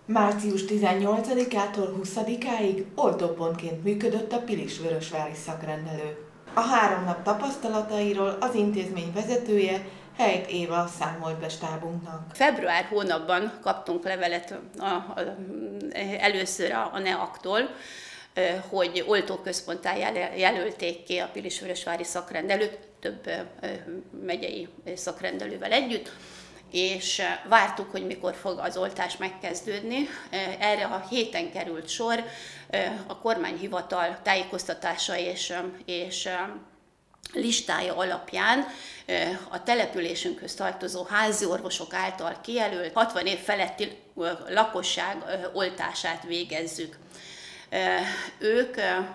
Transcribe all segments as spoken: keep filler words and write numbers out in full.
március tizennyolcadikától huszadikáig oltópontként működött a Pilisvörösvári szakrendelő. A három nap tapasztalatairól az intézmény vezetője, Heit Éva számolt be stábunknak. Február hónapban kaptunk levelet a, a, először a N E A-któl, hogy oltóközponttá jelölték ki a Pilisvörösvári szakrendelőt, több megyei szakrendelővel együtt, és vártuk, hogy mikor fog az oltás megkezdődni. Erre a héten került sor, a kormányhivatal tájékoztatása és, és listája alapján a településünkhöz tartozó házi orvosok által kijelölt hatvan év feletti lakosság oltását végezzük. Ők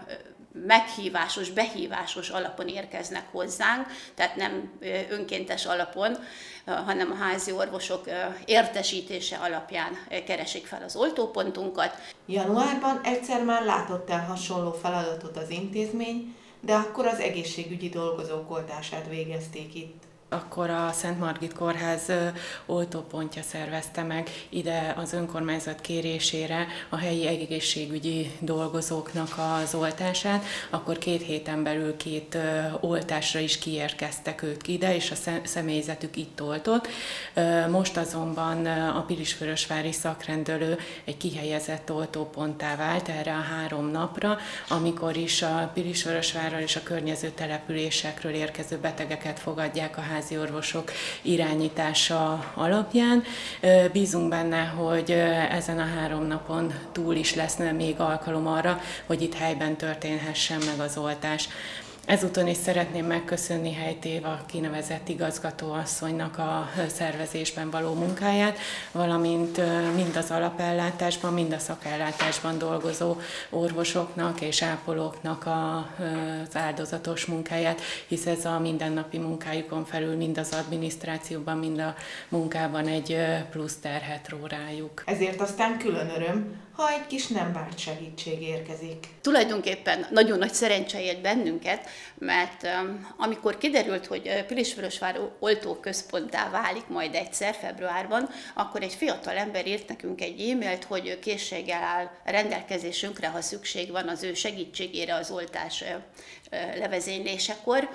meghívásos, behívásos alapon érkeznek hozzánk, tehát nem önkéntes alapon, hanem a házi orvosok értesítése alapján keresik fel az oltópontunkat. Januárban egyszer már látott el hasonló feladatot az intézmény, de akkor az egészségügyi dolgozók oltását végezték itt. Akkor a Szent Margit Kórház oltópontja szervezte meg ide az önkormányzat kérésére a helyi egészségügyi dolgozóknak az oltását. Akkor két héten belül két oltásra is kiérkeztek ők ide, és a személyzetük itt oltott. Most azonban a Pilisvörösvári szakrendelő egy kihelyezett oltóponttá vált erre a három napra, amikor is a Pilisvörösvárról és a környező településekről érkező betegeket fogadják a házi orvosok irányítása alapján. Bízunk benne, hogy ezen a három napon túl is lesz még alkalom arra, hogy itt helyben történhessen meg az oltás. Ezúton is szeretném megköszönni Heit Éva kinevezett igazgatóasszonynak a szervezésben való munkáját, valamint mind az alapellátásban, mind a szakellátásban dolgozó orvosoknak és ápolóknak az áldozatos munkáját, hisz ez a mindennapi munkájukon felül mind az adminisztrációban, mind a munkában egy plusz terhet ró rájuk. Ezért aztán külön öröm, ha egy kis nem várt segítség érkezik. Tulajdonképpen nagyon nagy szerencse ért bennünket, mert um, amikor kiderült, hogy Pilisvörösvár oltóközponttá válik majd egyszer februárban, akkor egy fiatal ember írt nekünk egy e-mailt, hogy készséggel áll rendelkezésünkre, ha szükség van az ő segítségére az oltás uh, uh, levezénylésekor.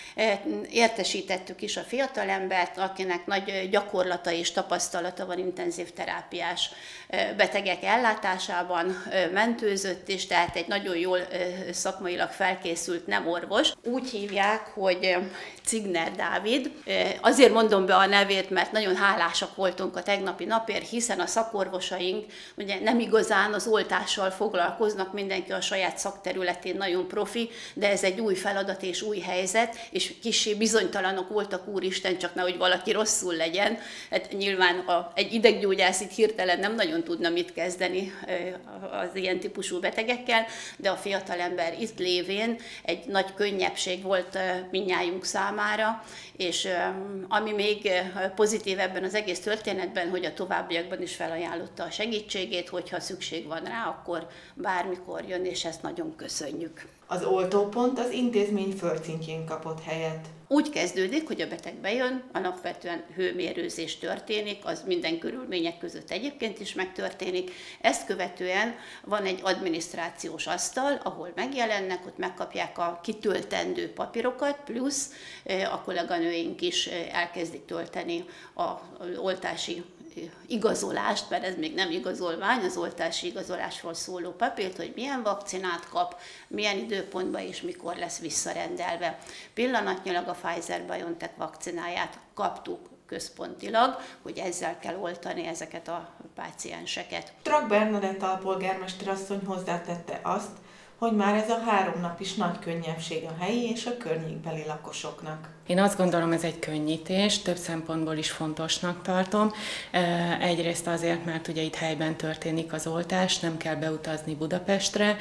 Értesítettük is a fiatalembert, akinek nagy gyakorlata és tapasztalata van intenzív terápiás betegek ellátásában, mentőzött is, tehát egy nagyon jól szakmailag felkészült nem orvos. Úgy hívják, hogy Cigner Dávid. Azért mondom be a nevét, mert nagyon hálásak voltunk a tegnapi napért, hiszen a szakorvosaink ugye nem igazán az oltással foglalkoznak, mindenki a saját szakterületén nagyon profi, de ez egy új feladat és új helyzet, és kissé bizonytalanok voltak, úristen, csak nehogy valaki rosszul legyen. Hát nyilván a, egy ideggyógyász itt hirtelen nem nagyon tudna mit kezdeni az ilyen típusú betegekkel, de a fiatalember itt lévén egy nagy könnyebbség volt mindnyájunk számára, és ami még pozitív ebben az egész történetben, hogy a továbbiakban is felajánlotta a segítségét, hogyha szükség van rá, akkor bármikor jön, és ezt nagyon köszönjük. Az oltópont az intézmény földszintjén kapott helyet. Úgy kezdődik, hogy a beteg bejön, alapvetően hőmérőzés történik, az minden körülmények között egyébként is megtörténik. Ezt követően van egy adminisztrációs asztal, ahol megjelennek, ott megkapják a kitöltendő papírokat, plusz a kolléganőink is elkezdik tölteni az oltási igazolást, mert ez még nem igazolvány, az oltási igazolásról szóló papírt, hogy milyen vakcinát kap, milyen időpontban és mikor lesz visszarendelve. Pillanatnyilag a Pfizer-BioNTech vakcináját kaptuk központilag, hogy ezzel kell oltani ezeket a pácienseket. Trak Bernadett alpolgármester asszony hozzátette azt, hogy már ez a három nap is nagy könnyebbség a helyi és a környékbeli lakosoknak. Én azt gondolom, ez egy könnyítés, több szempontból is fontosnak tartom. Egyrészt azért, mert ugye itt helyben történik az oltás, nem kell beutazni Budapestre,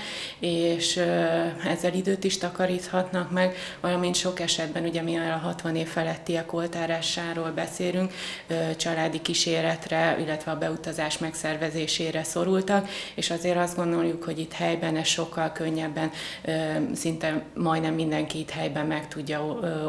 és ezzel időt is takaríthatnak meg, valamint sok esetben, ugye mivel a hatvan év felettiek oltásáról beszélünk, családi kíséretre, illetve a beutazás megszervezésére szorultak, és azért azt gondoljuk, hogy itt helyben ez sokkal könnyebben, szinte majdnem mindenki itt helyben meg tudja oldani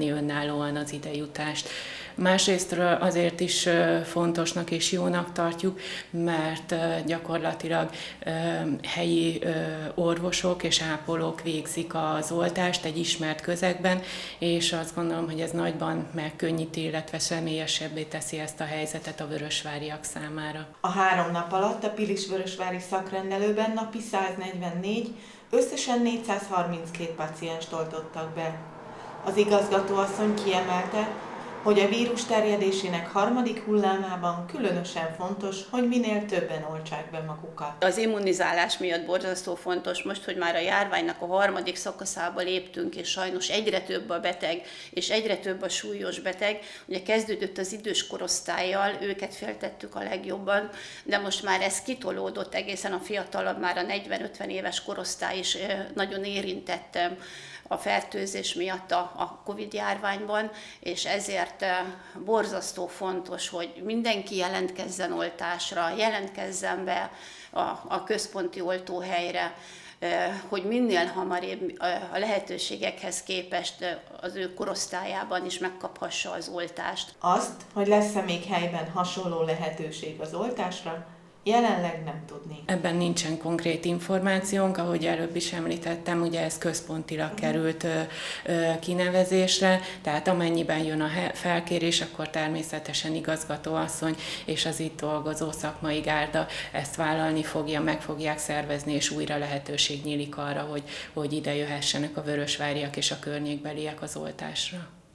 megoldani önállóan az idejutást. Másrésztről azért is fontosnak és jónak tartjuk, mert gyakorlatilag helyi orvosok és ápolók végzik az oltást egy ismert közegben, és azt gondolom, hogy ez nagyban megkönnyíti, illetve személyesebbé teszi ezt a helyzetet a vörösváriak számára. A három nap alatt a pilisvörösvári szakrendelőben napi száznegyvennégy, összesen négyszázharminckét pacienst oltottak be. Az igazgatóasszony kiemelte, hogy a vírus terjedésének harmadik hullámában különösen fontos, hogy minél többen oltsák be magukat. Az immunizálás miatt borzasztó fontos most, hogy már a járványnak a harmadik szakaszába léptünk, és sajnos egyre több a beteg, és egyre több a súlyos beteg. Ugye kezdődött az idős korosztállyal, őket féltettük a legjobban, de most már ez kitolódott egészen a fiatalabb, már a negyven-ötven éves korosztály is nagyon érintett a fertőzés miatt a, a Covid járványban, és ezért borzasztó fontos, hogy mindenki jelentkezzen oltásra, jelentkezzen be a, a központi oltóhelyre, hogy minél hamarabb a lehetőségekhez képest az ő korosztályában is megkaphassa az oltást. Azt, hogy lesz-e még helyben hasonló lehetőség az oltásra, jelenleg nem tudni. Ebben nincsen konkrét információnk, ahogy előbb is említettem, ugye ez központilag uh-huh. került ö, ö, kinevezésre, tehát amennyiben jön a felkérés, akkor természetesen igazgatóasszony és az itt dolgozó szakmai gárda ezt vállalni fogja, meg fogják szervezni, és újra lehetőség nyílik arra, hogy, hogy ide jöhessenek a vörösváriak és a környékbeliek az oltásra.